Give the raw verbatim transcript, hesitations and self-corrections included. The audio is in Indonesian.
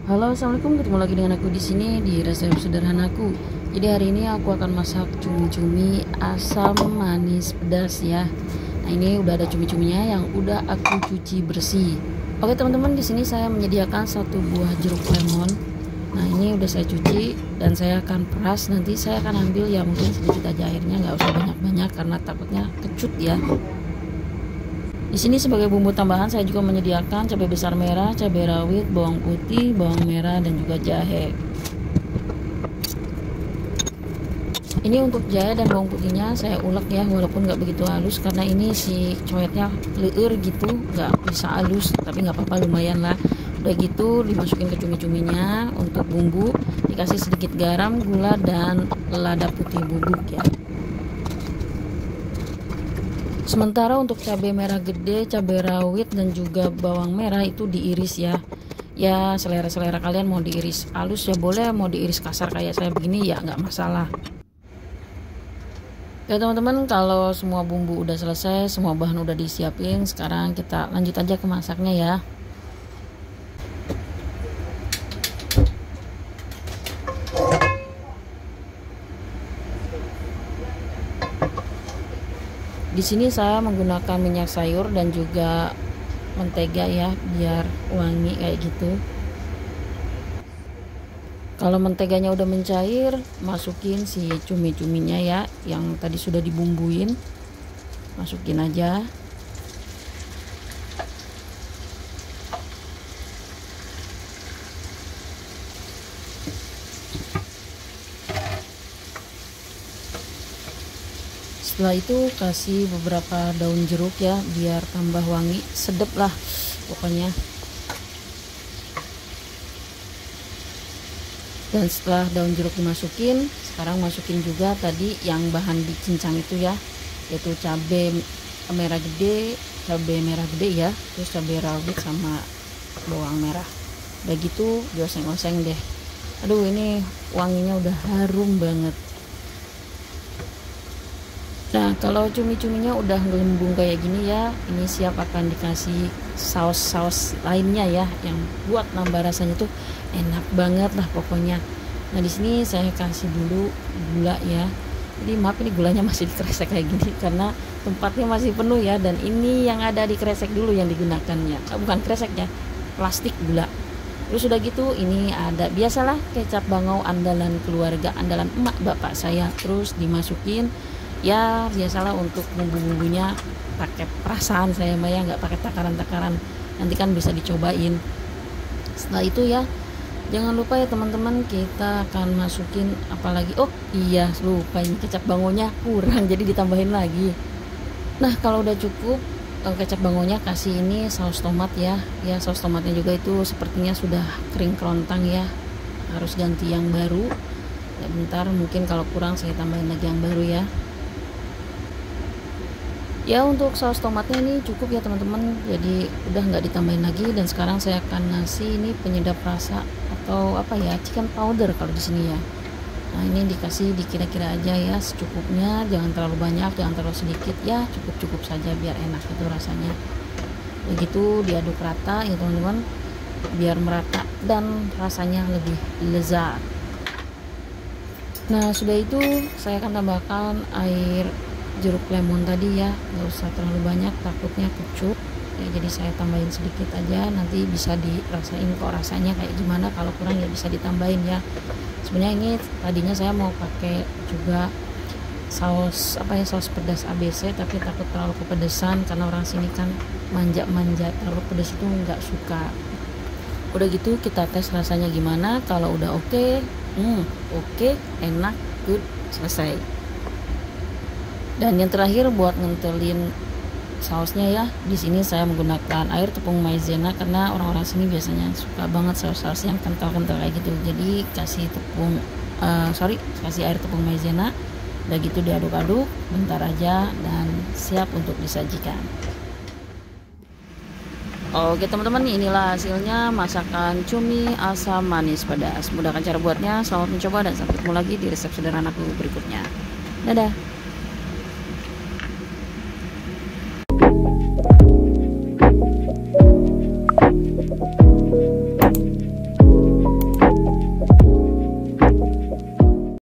Halo, assalamualaikum. Ketemu lagi dengan aku di sini di resep sederhanaku. Jadi hari ini aku akan masak cumi-cumi asam manis pedas ya. Nah ini udah ada cumi-cuminya yang udah aku cuci bersih. Oke teman-teman, di sini saya menyediakan satu buah jeruk lemon. Nah ini udah saya cuci dan saya akan peras. Nanti saya akan ambil ya mungkin sedikit aja airnya, nggak usah banyak-banyak karena takutnya kecut ya. Di sini sebagai bumbu tambahan saya juga menyediakan cabai besar merah, cabai rawit, bawang putih, bawang merah dan juga jahe. Ini untuk jahe dan bawang putihnya saya ulek ya, walaupun nggak begitu halus karena ini si coetnya leur gitu, nggak bisa halus tapi nggak apa-apa, lumayan lah. Udah gitu dimasukin ke cumi-cuminya. Untuk bumbu dikasih sedikit garam, gula dan lada putih bubuk ya. Sementara untuk cabai merah gede, cabai rawit dan juga bawang merah itu diiris ya. Ya selera-selera kalian, mau diiris halus ya boleh, mau diiris kasar kayak saya begini ya nggak masalah. Ya teman-teman, kalau semua bumbu udah selesai, semua bahan udah disiapin, sekarang kita lanjut aja ke masaknya ya. Di sini saya menggunakan minyak sayur dan juga mentega ya, biar wangi kayak gitu. Kalau menteganya udah mencair, masukin si cumi-cuminya ya, yang tadi sudah dibumbuin. Masukin aja. Setelah itu kasih beberapa daun jeruk ya, biar tambah wangi, sedep lah pokoknya. Dan setelah daun jeruk dimasukin, sekarang masukin juga tadi yang bahan dicincang itu ya, yaitu cabai merah gede, cabai merah gede ya, terus cabai rawit sama bawang merah. Udah gitu dioseng-oseng deh. Aduh ini wanginya udah harum banget. Nah kalau cumi-cuminya udah gelembung kayak gini ya, ini siap akan dikasih saus-saus lainnya ya, yang buat nambah rasanya tuh enak banget lah pokoknya. Nah di sini saya kasih dulu gula ya. Jadi maaf ini gulanya masih dikresek kayak gini karena tempatnya masih penuh ya, dan ini yang ada di kresek dulu yang digunakannya, oh, bukan kresek ya, plastik gula. Terus udah gitu ini ada biasalah kecap bangau andalan keluarga, andalan emak bapak saya, terus dimasukin. Ya biasalah untuk bumbu-bumbunya pakai perasaan saya mah ya, nggak pakai takaran-takaran, nanti kan bisa dicobain. Setelah itu ya jangan lupa ya teman-teman, kita akan masukin apalagi, oh iya lupa, ini kecap bangonya kurang jadi ditambahin lagi. Nah kalau udah cukup kecap bangonya, kasih ini saus tomat ya. Ya saus tomatnya juga itu sepertinya sudah kering kerontang ya, harus ganti yang baru ya. Bentar mungkin kalau kurang saya tambahin lagi yang baru ya. Ya untuk saus tomatnya ini cukup ya teman-teman, jadi udah nggak ditambahin lagi. Dan sekarang saya akan ngasih ini penyedap rasa atau apa ya, chicken powder kalau di sini ya. Nah ini dikasih dikira-kira aja ya, secukupnya, jangan terlalu banyak, jangan terlalu sedikit ya, cukup-cukup saja biar enak itu rasanya. Begitu diaduk rata ya teman-teman, biar merata dan rasanya lebih lezat. Nah sudah itu saya akan tambahkan air jeruk lemon tadi ya, nggak usah terlalu banyak takutnya kecut ya, jadi saya tambahin sedikit aja, nanti bisa dirasain kok rasanya kayak gimana. Kalau kurang ya bisa ditambahin ya. Sebenarnya ini tadinya saya mau pakai juga saus apa ya, saus pedas A B C, tapi takut terlalu kepedesan karena orang sini kan manja-manja, terlalu pedas itu nggak suka. Udah gitu kita tes rasanya gimana. Kalau udah oke, okay, hmm, oke, okay, enak, good, selesai. Dan yang terakhir buat ngentelin sausnya ya, di sini saya menggunakan air tepung maizena karena orang-orang sini biasanya suka banget saus-saus yang kental-kental kayak gitu. Jadi kasih tepung uh, sorry kasih air tepung maizena. Udah gitu diaduk-aduk bentar aja dan siap untuk disajikan. Oke teman-teman, inilah hasilnya masakan cumi asam manis pedas. Mudahkan cara buatnya, selamat mencoba dan sampai ketemu lagi di resep sederhanaku berikutnya. Dadah.